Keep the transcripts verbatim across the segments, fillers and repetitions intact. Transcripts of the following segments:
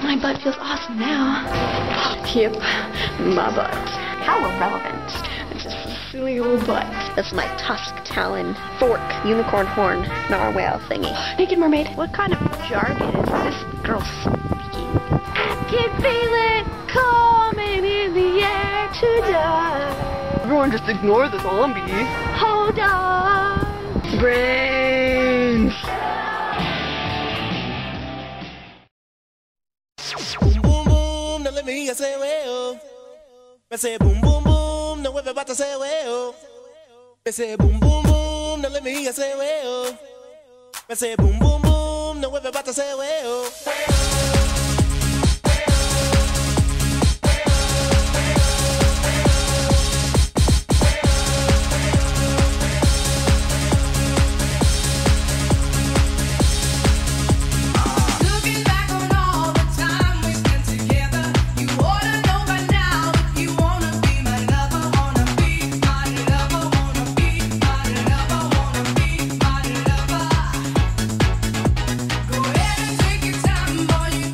My butt feels awesome now. Yep, my butt. How irrelevant. It's just a silly old butt. That's my tusk, talon, fork, unicorn horn, narwhal thingy. Naked mermaid. What kind of jargon is this girl speaking? Can feel it coming in the air tonight. Everyone just ignore the zombie. Hold on. Brains. Boom, boom, boom, now let me hear you say well. I say boom, boom, boom, now everybody say well. I say boom, boom, boom, now let me hear you say well. I say boom, boom, boom, now everybody say well. Boy,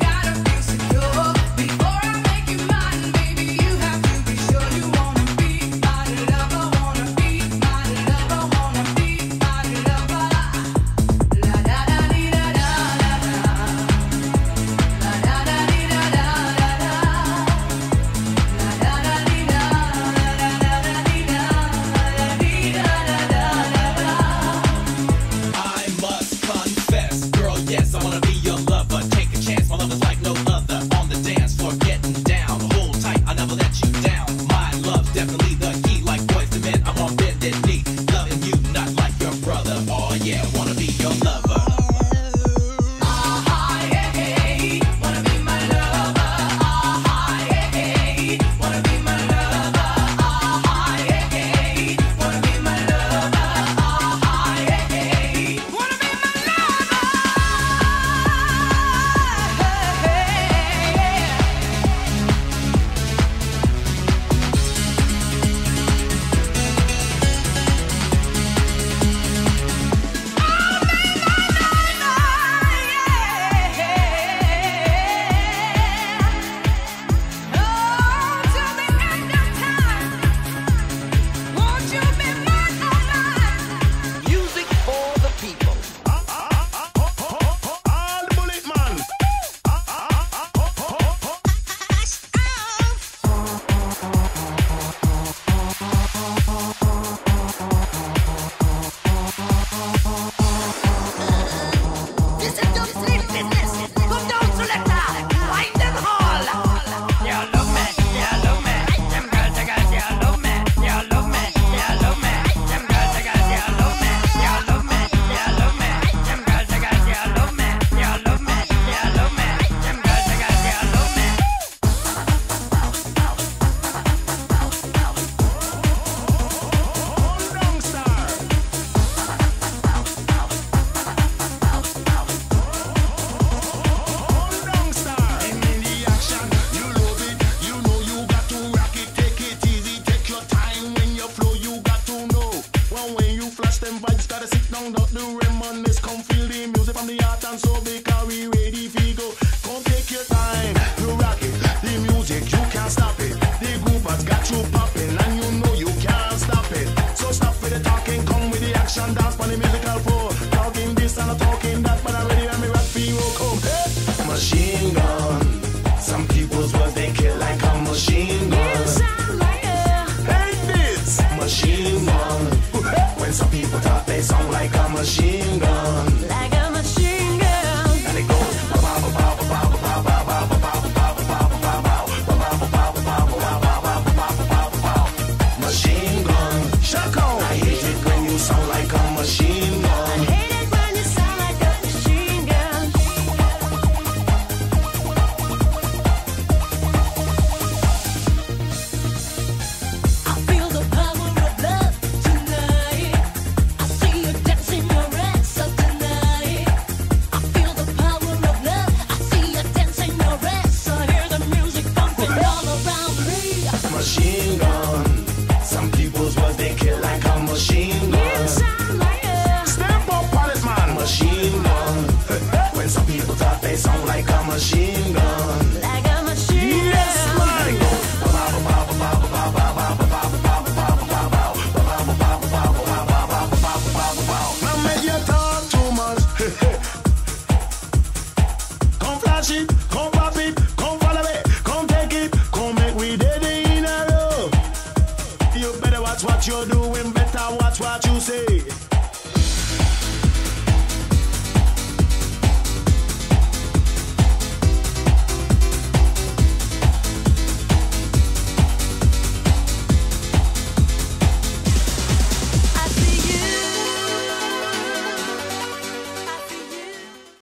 watch what you're doing, better watch what you say.